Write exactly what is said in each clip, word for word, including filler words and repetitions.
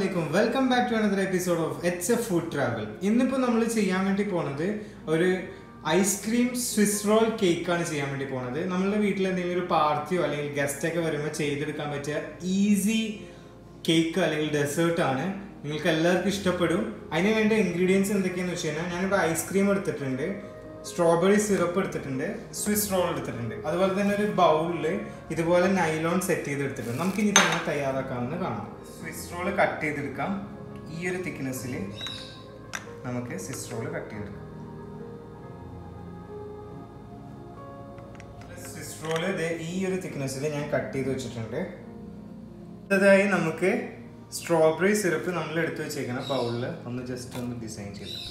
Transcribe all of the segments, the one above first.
Assalamualaikum. Welcome back to another episode of It's a Food Travel. ഇന്നിപ്പോൾ നമ്മൾ ചെയ്യാൻ വേണ്ടി പോണത് ഒരു ഐസ്ക്രീം സ്വിസ് റോൾ കേക്കാണ് ചെയ്യാൻ വേണ്ടി പോണത്. നമ്മളുടെ വീട്ടിൽ എന്തെങ്കിലും ഒരു പാർട്ടിയോ അല്ലെങ്കിൽ ഗസ്റ്റ് ഒക്കെ വരുമ്പോൾ ചെയ്തെടുക്കാൻ പറ്റിയ ഈസി കേക്ക് അല്ലെങ്കിൽ ഡെസേർട്ട് ആണ്. നിങ്ങൾക്ക് എല്ലാവർക്കും ഇഷ്ടപ്പെടും. അതിന് വേണ്ട ഇൻഗ്രീഡിയൻസ് എന്തൊക്കെയാണെന്ന് വെച്ച് കഴിഞ്ഞാൽ ഞാനിവിടെ ഐസ്ക്രീം എടുത്തിട്ടുണ്ട്, സ്ട്രോബെറി സിറപ്പ് എടുത്തിട്ടുണ്ട്, സ്വിസ് റോൾ എടുത്തിട്ടുണ്ട്, അതുപോലെ തന്നെ ഒരു ബൗളിൽ ഇതുപോലെ നൈലോൺ സെറ്റ് ചെയ്തെടുത്തിട്ടുണ്ട്. നമുക്കിനി തന്നെ തയ്യാറാക്കാമെന്ന് കാണാം. സ്വിസ് റോൾ കട്ട് ചെയ്തെടുക്കാം. ഈ ഒരു തിക്നെസ്സിൽ നമുക്ക് സ്വിസ് റോൾ കട്ട് ചെയ്തെടുക്കാം. സ്വിസ് റോൾ ഈ ഒരു തിക്നെസ്സിൽ ഞാൻ കട്ട് ചെയ്ത് വെച്ചിട്ടുണ്ട്. അടുത്തതായി നമുക്ക് സ്ട്രോബെറി സിറപ്പ് നമ്മൾ എടുത്ത് വെച്ചേക്കണം ബൗളിൽ ഒന്ന് ജസ്റ്റ് ഒന്ന് ഡിസൈൻ ചെയ്തെടുക്കാം.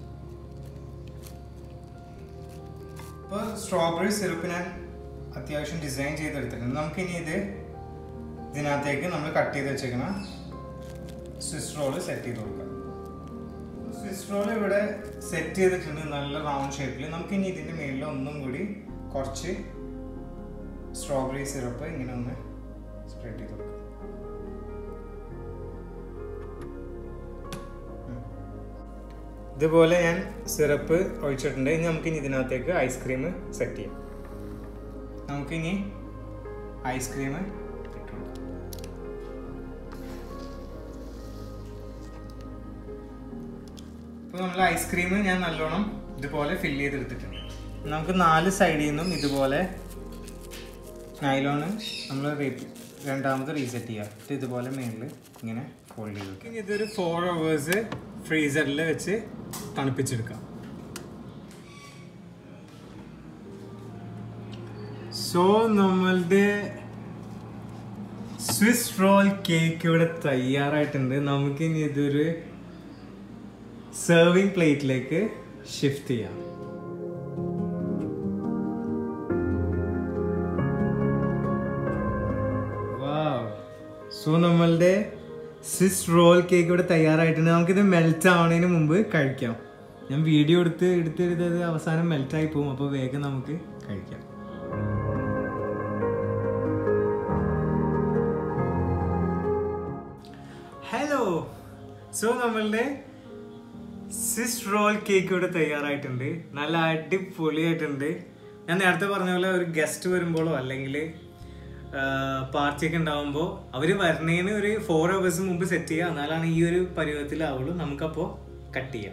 ഇപ്പോൾ സ്ട്രോബെറി സിറപ്പ് ഞാൻ അത്യാവശ്യം ഡിസൈൻ ചെയ്തെടുത്തിട്ടുണ്ട്. നമുക്കിനി ഇത് ഇതിനകത്തേക്ക് നമ്മൾ കട്ട് ചെയ്ത് വെച്ചേക്കണം സ്വിസ് റോള് സെറ്റ് ചെയ്ത് കൊടുക്കാം. സ്വിസ് റോൾ ഇവിടെ സെറ്റ് ചെയ്തിട്ടുണ്ട് നല്ല റൗണ്ട് ഷേപ്പിൽ. നമുക്കിനി ഇതിൻ്റെ മേളിൽ ഒന്നും കൂടി കുറച്ച് സ്ട്രോബെറി സിറപ്പ് ഇങ്ങനെ ഒന്ന് സ്പ്രെഡ് ചെയ്ത് കൊടുക്കാം. ഇതുപോലെ ഞാൻ സിറപ്പ് ഒഴിച്ചിട്ടുണ്ട്. ഇനി നമുക്കിനി ഇതിനകത്തേക്ക് ഐസ്ക്രീം സെറ്റ് ചെയ്യാം. നമുക്കിനി ഐസ്ക്രീം ഇട്ട് കൊടുക്കാം. ഇപ്പോൾ നമ്മൾ ഐസ്ക്രീം ഞാൻ നല്ലോണം ഇതുപോലെ ഫില്ല് ചെയ്തെടുത്തിട്ടുണ്ട്. നമുക്ക് നാല് സൈഡിൽ നിന്നും ഇതുപോലെ നൈലോണ് നമ്മൾ രണ്ടാമത് റീസെറ്റ് ചെയ്യാം. ഇതുപോലെ മേളിൽ ഇങ്ങനെ ഫോൾഡ് ചെയ്ത് വെക്കാം. ഇനി ഇതൊരു ഫോർ അവേഴ്സ് ഫ്രീസറിൽ വെച്ച് തണുപ്പിച്ചെടുക്കാം. സോ നമ്മളുടെ സ്വിസ് റോൾ കേക്ക് ഇവിടെ തയ്യാറായിട്ടുണ്ട്. നമുക്കിനി ഇതൊരു സെർവിങ് പ്ലേറ്റിലേക്ക് ഷിഫ്റ്റ് ചെയ്യാം. സോ നമ്മളുടെ സ്വിസ് റോൾ കേക്ക് ഇവിടെ തയ്യാറായിട്ടുണ്ട്. നമുക്കിത് മെൽറ്റ് ആവുന്നതിന് മുമ്പ് കഴിക്കാം. ഞാൻ വീഡിയോ എടുത്ത് എടുത്ത് എടുത്തത് അവസാനം മെൽറ്റായി പോകും. അപ്പോൾ വേഗം നമുക്ക് കഴിക്കാം. ഹലോ, സോ നമ്മളുടെ സ്വിസ് റോൾ കേക്ക് ഇവിടെ തയ്യാറായിട്ടുണ്ട്. നല്ല അടിപൊളിയായിട്ടുണ്ട്. ഞാൻ നേരത്തെ പറഞ്ഞ പോലെ ഒരു ഗസ്റ്റ് വരുമ്പോഴോ അല്ലെങ്കിൽ പാർട്ടിയൊക്കെ ഉണ്ടാവുമ്പോൾ അവർ വരുന്നതിന് ഒരു ഫോർ അവേഴ്സ് മുമ്പ് സെറ്റ് ചെയ്യുക. എന്നാലാണ് ഈ ഒരു പരുവത്തിലാവുള്ളൂ. നമുക്കപ്പോൾ കട്ട് ചെയ്യാം.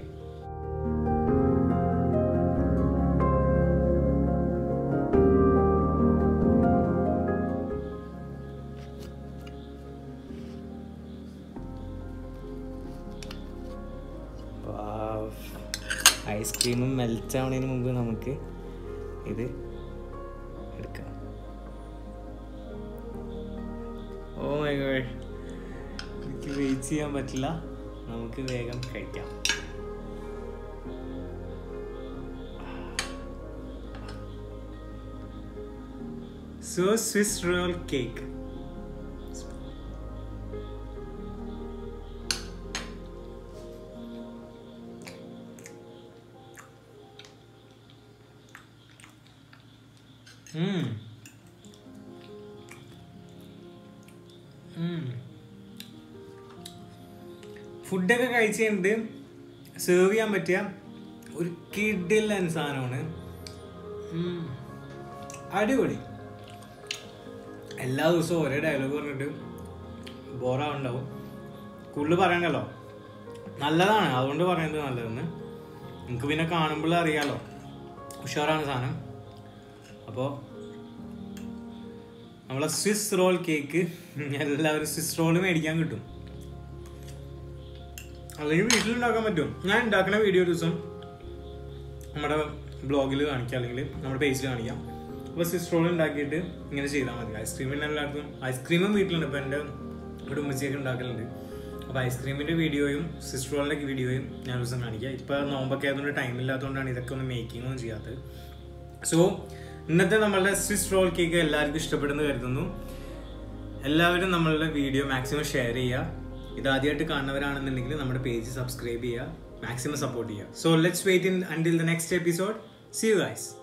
ഐസ്ക്രീമും മെൽറ്റ് ആവുന്നതിന് മുമ്പ് നമുക്ക് ഇത് എടുക്കാം. ഓ മൈ ഗോഡ്, എനിക്ക് വെയിറ്റ് ചെയ്യാൻ പറ്റില്ല. നമുക്ക് വേഗം കഴിക്കാം. So Swiss roll cake. ഫുഡൊക്കെ കഴിച്ചിട്ടുണ്ട്. സെർവ് ചെയ്യാൻ പറ്റിയ ഒരു കിടിലൻ സാധനമാണ്. അടിപൊളി. എല്ലാ ദിവസവും ഒരേ ഡയലോഗ് പറഞ്ഞിട്ട് ബോറാവുണ്ടാവും. കൂടുതൽ പറയണ്ടല്ലോ. നല്ലതാണ്, അതുകൊണ്ട് പറയുന്നത് നല്ലതെന്ന്. നമുക്ക് പിന്നെ കാണുമ്പോൾ അറിയാലോ ഉഷാറാണ് സാധനം. അപ്പോൾ നമ്മളെ സ്വിസ് റോൾ കേക്ക് എല്ലാവരും സ്വിസ് റോൾ മേടിക്കാൻ കിട്ടും, അല്ലെങ്കിൽ വീട്ടിലുണ്ടാക്കാൻ പറ്റും. ഞാൻ ഉണ്ടാക്കുന്ന വീഡിയോ ദിവസം നമ്മുടെ ബ്ലോഗിൽ കാണിക്കാം, അല്ലെങ്കിൽ നമ്മുടെ പേജിൽ കാണിക്കാം. അപ്പോൾ സ്വിസ് റോൾ ഉണ്ടാക്കിയിട്ട് ഇങ്ങനെ ചെയ്താൽ മതി. ഐസ്ക്രീമിന് എല്ലാവർക്കും ഐസ്ക്രീമും വീട്ടിലുണ്ട്. ഇപ്പോൾ എൻ്റെ ഇവിടെ ഉമ്മച്ചിയൊക്കെ ഉണ്ടാക്കലുണ്ട്. അപ്പോൾ ഐസ്ക്രീമിൻ്റെ വീഡിയോയും സ്വിസ് റോളിൻ്റെ വീഡിയോയും ഞാൻ ദിവസം കാണിക്കാം. ഇപ്പോൾ നോമ്പൊക്കെ ആയതുകൊണ്ട് ടൈമില്ലാത്തതുകൊണ്ടാണ് ഇതൊക്കെ ഒന്ന് മേക്കിങ്ങൊന്നും ചെയ്യാത്തത്. സോ ഇന്നത്തെ നമ്മളുടെ സ്വിസ് റോൾ കേക്ക് എല്ലാവർക്കും ഇഷ്ടപ്പെടുന്നു കരുതുന്നു. എല്ലാവരും നമ്മളുടെ വീഡിയോ മാക്സിമം ഷെയർ ചെയ്യുക. ഇതാദ്യമായിട്ട് കാണുന്നവരാണെന്നുണ്ടെങ്കിൽ നമ്മുടെ പേജ് സബ്സ്ക്രൈബ് ചെയ്യുക, മാക്സിമം സപ്പോർട്ട് ചെയ്യുക. So let's wait in until the next episode. See you guys.